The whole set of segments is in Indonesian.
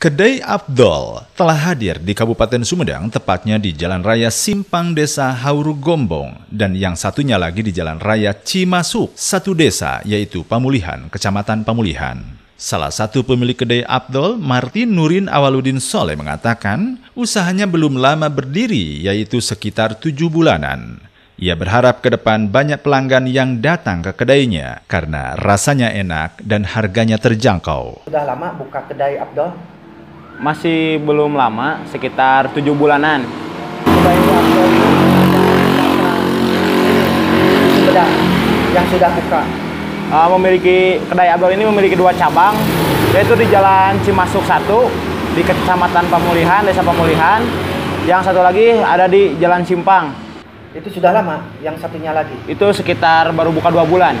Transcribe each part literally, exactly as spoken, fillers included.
Kedai Abdol telah hadir di Kabupaten Sumedang, tepatnya di Jalan Raya Simpang Desa Hauru Gombong, dan yang satunya lagi di Jalan Raya Cimasuk, satu desa yaitu Pamulihan, Kecamatan Pamulihan. Salah satu pemilik kedai Abdol, Martin Nurin Awaludin Soleh, mengatakan usahanya belum lama berdiri, yaitu sekitar tujuh bulanan. Ia berharap ke depan banyak pelanggan yang datang ke kedainya karena rasanya enak dan harganya terjangkau. Sudah lama buka kedai Abdol? Masih belum lama, sekitar tujuh bulanan. Kedai Abdol ini Sumedang yang sudah buka. Uh, memiliki kedai Abdol ini memiliki dua cabang, yaitu di Jalan Cimasuk satu di Kecamatan Pamulihan, Desa Pamulihan. Yang satu lagi ada di Jalan Simpang. Itu sudah lama, yang satunya lagi? Itu sekitar baru buka dua bulan.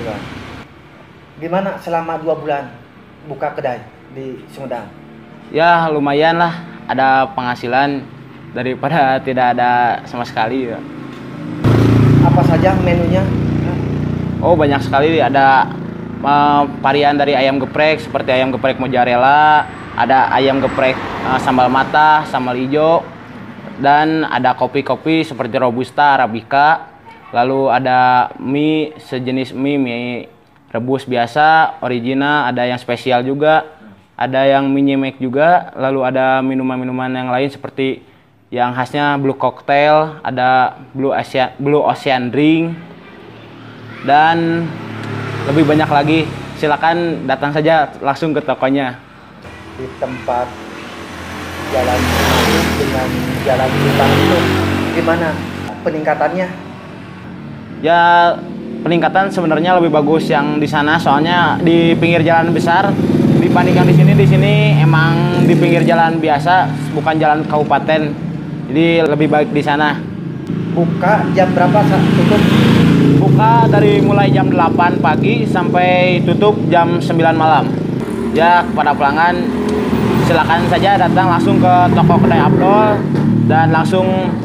Gimana selama dua bulan buka kedai di Sumedang? Ya lumayan lah, ada penghasilan daripada tidak ada sama sekali. Ya. Apa saja menunya? Oh banyak sekali, ada uh, varian dari ayam geprek seperti ayam geprek mozzarella, ada ayam geprek uh, sambal mata, sambal hijau, dan ada kopi-kopi seperti robusta, arabica. Lalu ada mie sejenis mie, mie rebus biasa, original, ada yang spesial juga. Ada yang mie nyemek juga, lalu ada minuman-minuman yang lain seperti yang khasnya Blue Cocktail, ada Blue Ocean, Blue Ocean Drink, dan lebih banyak lagi. Silakan datang saja langsung ke tokonya. Di tempat jalan dengan jalan Simpang itu gimana peningkatannya? Ya peningkatan sebenarnya lebih bagus yang di sana, soalnya di pinggir jalan besar. Dibandingkan di sini, di sini emang di pinggir jalan biasa, bukan jalan kabupaten. Jadi lebih baik di sana. Buka jam berapa saat tutup? Buka dari mulai jam delapan pagi sampai tutup jam sembilan malam. Ya, kepada pelanggan silakan saja datang langsung ke toko kedai Abdol dan langsung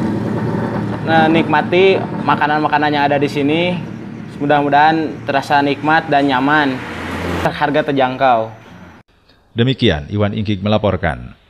nikmati makanan-makanan yang ada di sini. Mudah-mudahan terasa nikmat dan nyaman. Harga terjangkau. Demikian Iwan Inggik melaporkan.